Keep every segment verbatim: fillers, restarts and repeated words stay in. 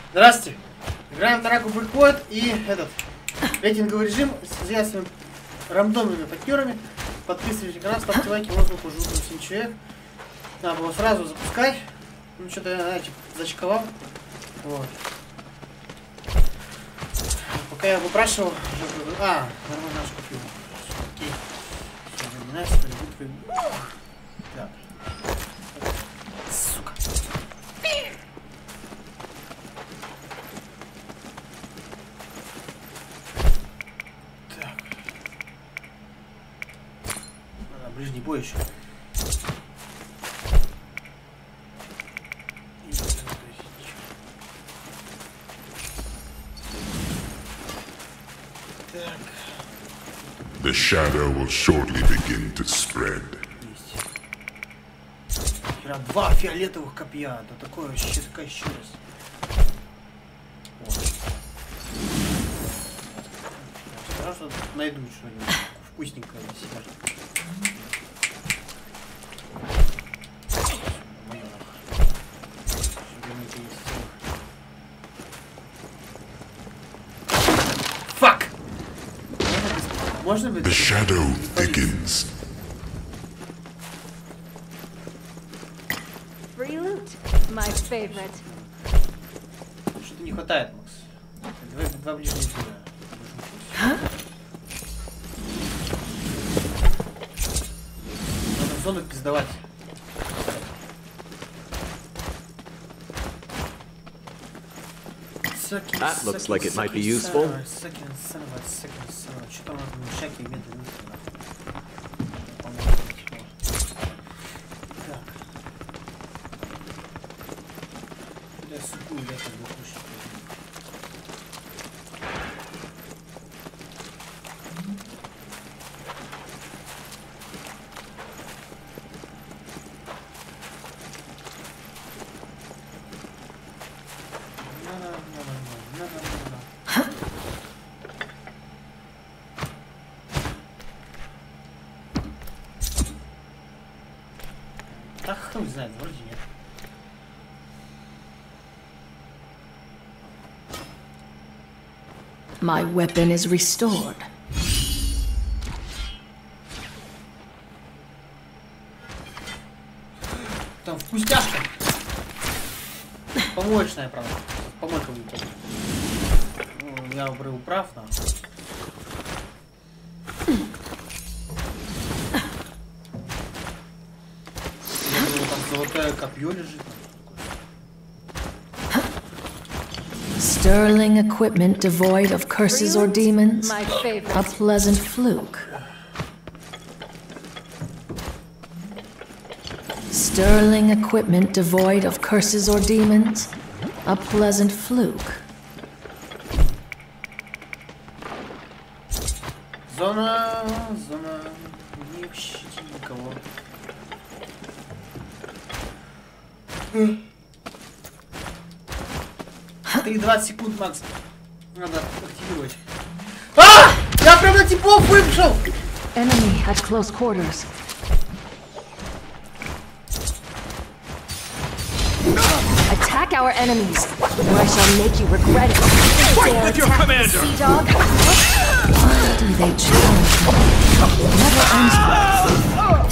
Здравствуйте. Играем в Драку Брейкпоинт и этот рейтинговый режим с ясными рандомными партнерами. Подписывайтесь на канал, ставьте лайки, воздух уже семь человек. Надо было сразу запускать. Ну что-то я, знаете, зачковал. Вот. Пока я выпрашивал, а, нормально наш купил. Окей. Все, запоминайся, прибудь. Так. Сука. Так. Надо ближний бой еще. The shadow will shortly begin to spread. Два фиолетовых копья. Да такое вообще такая еще раз. Сразу найду что-нибудь вкусненькое для себя. Фак! Можно быть? The shadow thickens. Free loot, my favorite. Что-то не хватает, Макс. Давай два ближних сюда. Надо в зону пиздовать. That looks like it might be useful. Что там всякие методы? Так. Я сукую, я как бы слушаю. Да хуй знает, вроде нет. My weapon is restored. Там вкусняшка. Помоечная, правда. Помойка будет. Ну, я был прав, на. Золотое копье лежит. Sterling equipment devoid of curses or demons. A pleasant fluke. Sterling equipment devoid of curses or demons. A pleasant fluke. Зона, зона, не ищите никого. Три двадцать секунд, Макс. Надо активировать. А! Я прям на типов вышел! Enemy at close quarters. Attack our enemies, or I shall make you regret it. Fight with your commander! Sea dog. Why do they challenge me? It never ends well.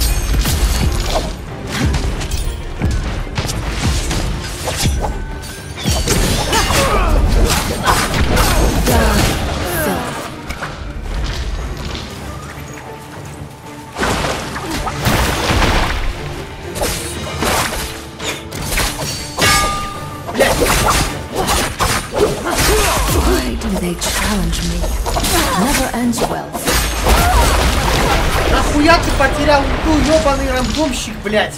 Why do they challenge me? It never ends well. Нахуя ты потерял ту ёбаный рандомщик, блядь?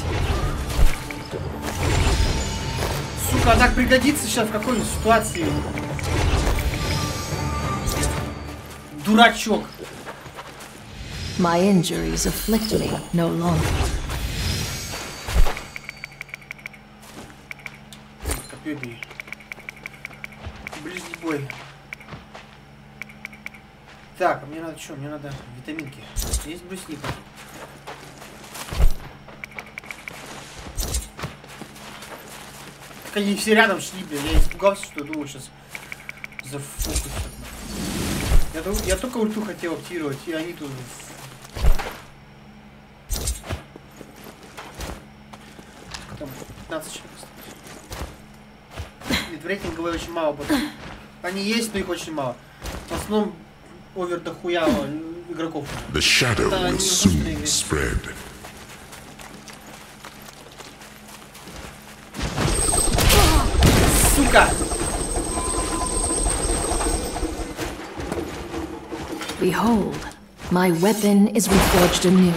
Сука, так пригодится сейчас в какой-нибудь ситуации. Дурачок. My injuries afflict me no longer. Копьё бей. Ближний бой. Так, мне надо что? Мне надо витаминки. Есть брусника. Так они все рядом шли, блин. Я испугался, что думал, сейчас зафокусят. Я, я только ульту хотел активировать, и они тут... Там пятнадцать человек осталось. Нет, в рейтинговой очень мало будет. Они есть, но их очень мало. В основном овер дохуя игроков. The shadow will soon spread. Сука! Behold, my weapon is reforged anew.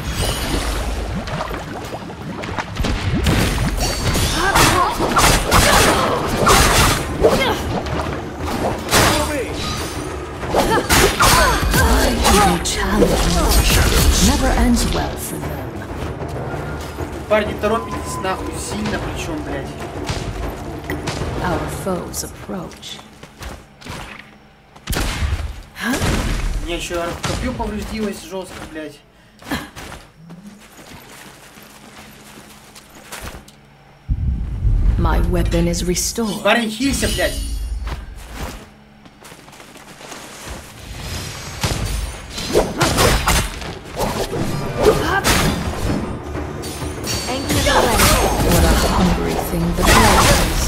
They challenge me. Never ends well for them. Парни, торопитесь нахуй сильно, причем, блядь. Our foes approach. У меня еще копье повредилось жестко, блядь. My weapon is restored. Парень, хилься, блядь. What a hungry thing the blood is.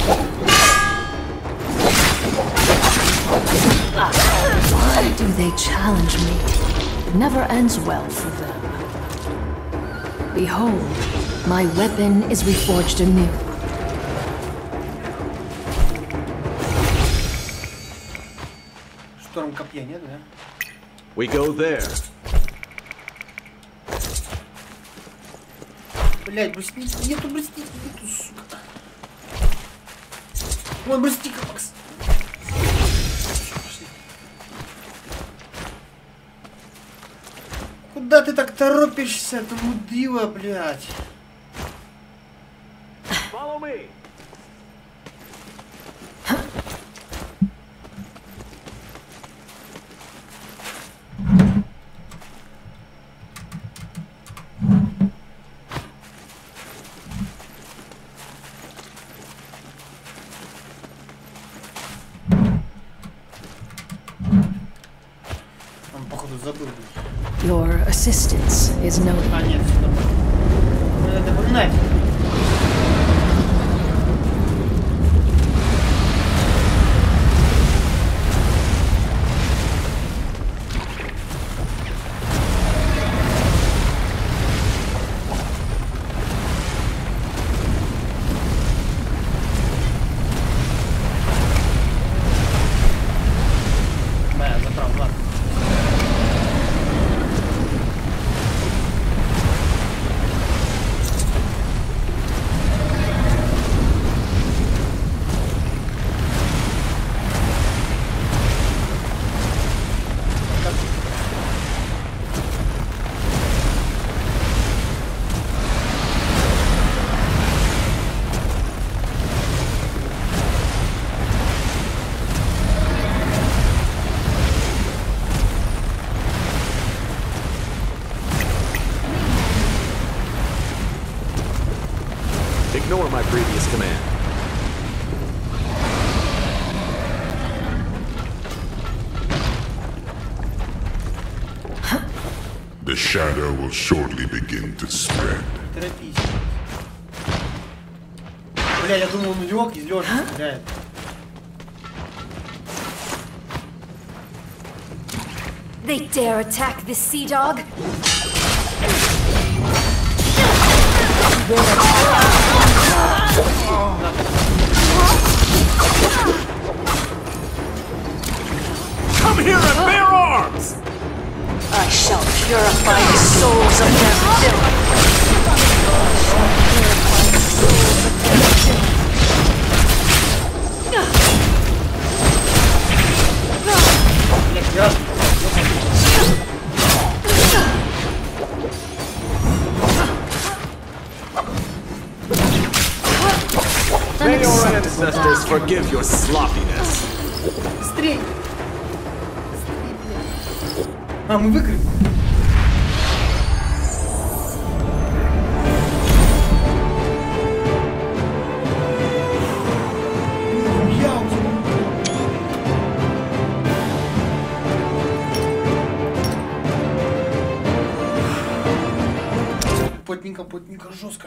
Why do they challenge me? It never ends well for them. Behold, my weapon is reforged anew. Шторм копья нет, да? We go there. Блядь, брусники, нету брусники, нету, сука. Вон брусника, Макс. Куда ты так торопишься, ты мудила, блядь? Follow me. Он, походу, забыл. Your assistance is noted. А, нет, все нормально. Надо напоминать. Бля, заправ, ладно. Ignore my previous command. The shadow will shortly begin to spread. Торопись. Бля, я думал, он лег, из лёжи стреляет. They dare attack this sea dog? Come here and bear arms! I shall purify the souls of their filth. Блядь, я... May your ancestors forgive your sloppiness. Быстрей! А, мы выиграли. Плотненько, плотненько, жестко.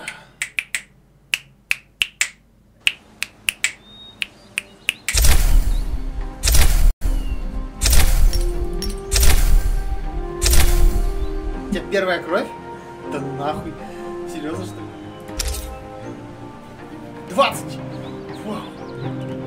У тебя первая кровь? Да нахуй. Серьезно, что ли? двадцать! Вау.